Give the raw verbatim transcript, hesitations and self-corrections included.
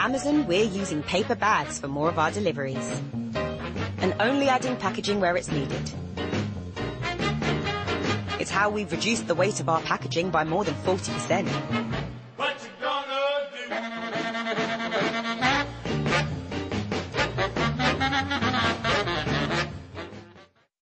Amazon, we're using paper bags for more of our deliveries. And only adding packaging where it's needed. It's how we've reduced the weight of our packaging by more than forty percent.